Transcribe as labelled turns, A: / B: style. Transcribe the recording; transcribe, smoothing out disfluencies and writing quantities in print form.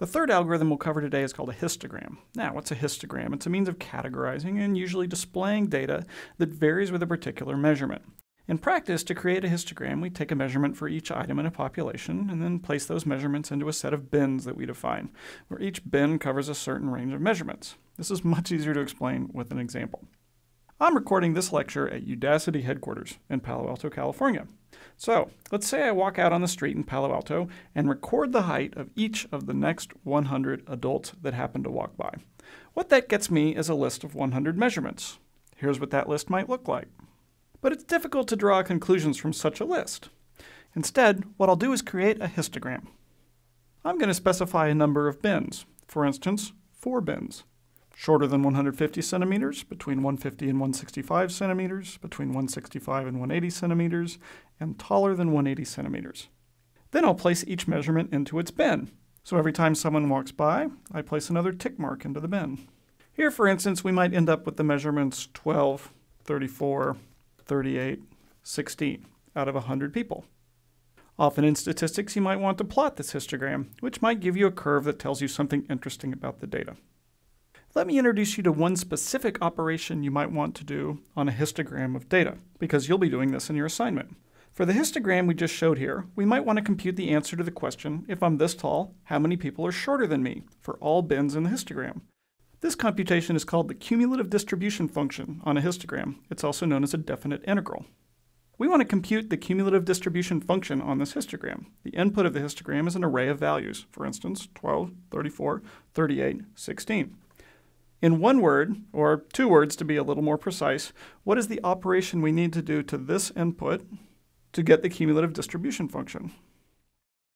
A: The third algorithm we'll cover today is called a histogram. Now, what's a histogram? It's a means of categorizing and usually displaying data that varies with a particular measurement. In practice, to create a histogram, we take a measurement for each item in a population and then place those measurements into a set of bins that we define, where each bin covers a certain range of measurements. This is much easier to explain with an example. I'm recording this lecture at Udacity headquarters in Palo Alto, California. So, let's say I walk out on the street in Palo Alto and record the height of each of the next 100 adults that happen to walk by. What that gets me is a list of 100 measurements. Here's what that list might look like. But it's difficult to draw conclusions from such a list. Instead, what I'll do is create a histogram. I'm going to specify a number of bins. For instance, 4 bins. Shorter than 150 centimeters, between 150 and 165 centimeters, between 165 and 180 centimeters, and taller than 180 centimeters. Then I'll place each measurement into its bin. So every time someone walks by, I place another tick mark into the bin. Here, for instance, we might end up with the measurements 12, 34, 38, 16 out of 100 people. Often in statistics, you might want to plot this histogram, which might give you a curve that tells you something interesting about the data. Let me introduce you to one specific operation you might want to do on a histogram of data, because you'll be doing this in your assignment. For the histogram we just showed here, we might want to compute the answer to the question, if I'm this tall, how many people are shorter than me, for all bins in the histogram. This computation is called the cumulative distribution function on a histogram. It's also known as a definite integral. We want to compute the cumulative distribution function on this histogram. The input of the histogram is an array of values, for instance, 12, 34, 38, 16. In one word, or 2 words to be a little more precise, what is the operation we need to do to this input to get the cumulative distribution function?